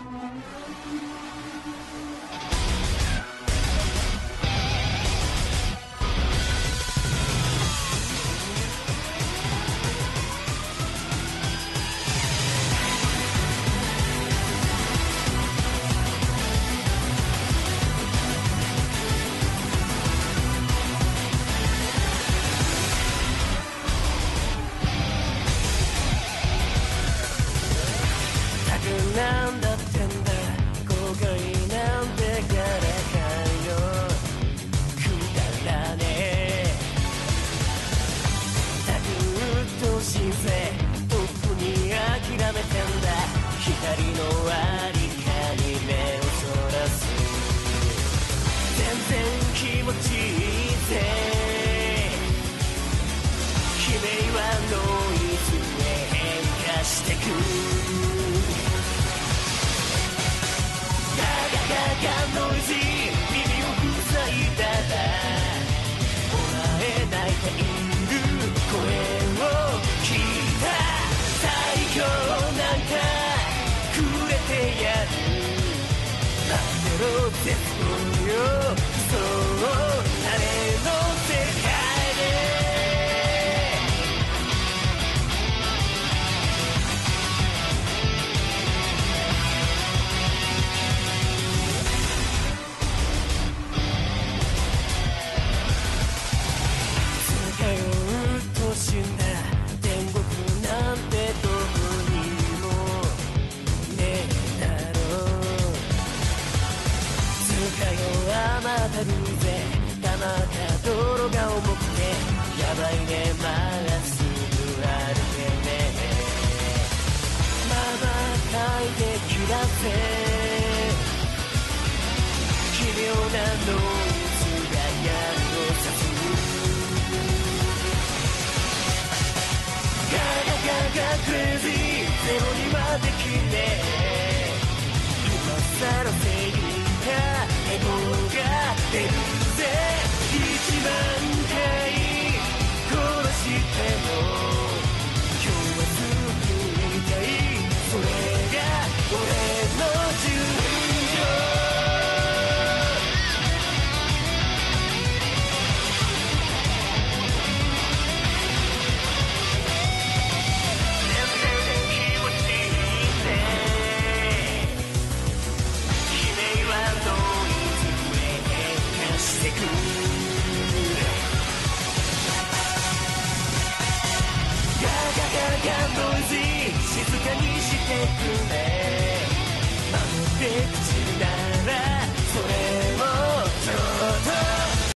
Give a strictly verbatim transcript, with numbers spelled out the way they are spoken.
なんだってんだ後悔なんてからかよくだらねえたくうっとうしいぜトップに諦めてんだ光のありかに目をそらす全然気持ちいいぜ悲鳴はノイズへ変化してくノイジー耳を塞いだらお前泣いている声を聞いた最強なんかくれてやるなんでろ絶望よそう誰の世界で死んだ天国なんてどこにもねえだろうつかよあまたるぜたまた泥が重くてやばいねまっすぐ歩けねまばたいてきらせ奇妙なノイズが矢を刺すガガガクレイジーゼロにはできな